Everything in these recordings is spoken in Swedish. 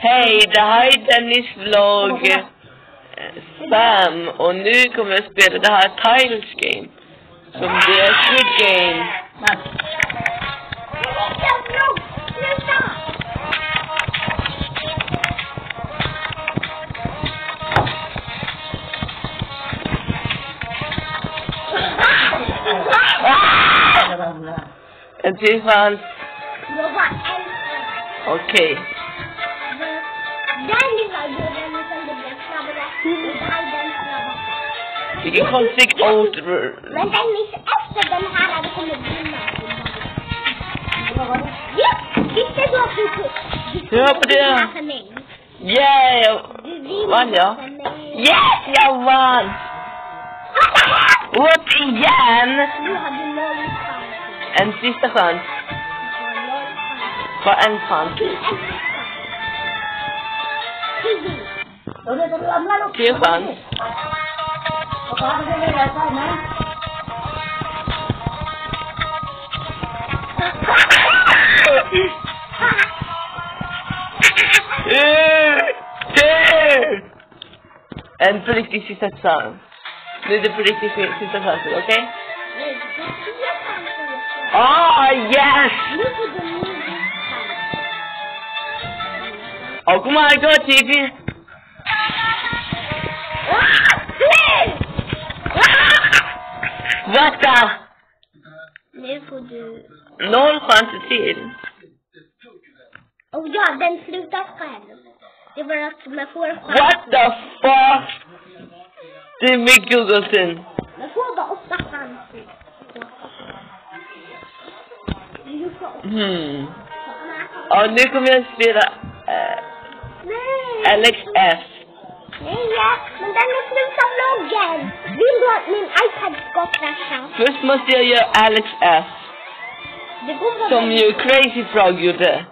Hej, det här är Dennis Vlogg 5 och nu kommer jag spela det här Tiles Game som det är Squid Game. En till fanns. Okej. Vilken konstig åter. Men Dennis, efter den här hade kommit vinna. Ja, visst är det så. Hör på det? Yeah, jag vann jag. Yes, jag vann. Upp igen. En sista chans. Bara en chans. 10 chans. En på riktigt sista chans. Nu är det på riktigt sista chansen, okej? Yes! Oh my god, TV! Vänta! Nu får du... 0 chanser till. Och ja, den slutar själv. Det var att man får chans. What the fuck? Det är mycket Google-sin. Man får bara 8 chanser. Ja, nu kommer jag spela Alex F. Nej, men den är slutat vloggen. Vill du att min iPad ska krascha? Först måste jag göra Alex F. Som ju Crazy Frog gjorde.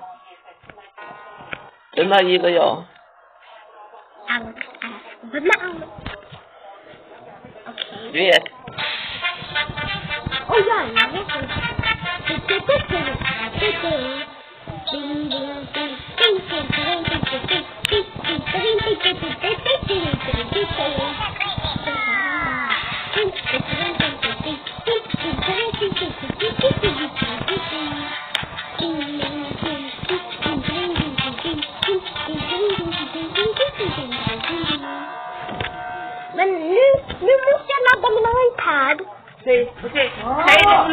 Den här gillar jag. Alex F. Vad med Alex? Okej. Du vet. Åh ja, jag vet inte. Men nu måste jag ladda min iPad. Okej. Hej då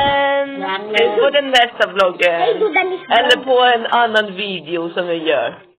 vloggen! Hej på den nästa vloggen. Hej då Dennis. Eller på en annan video som jag gör.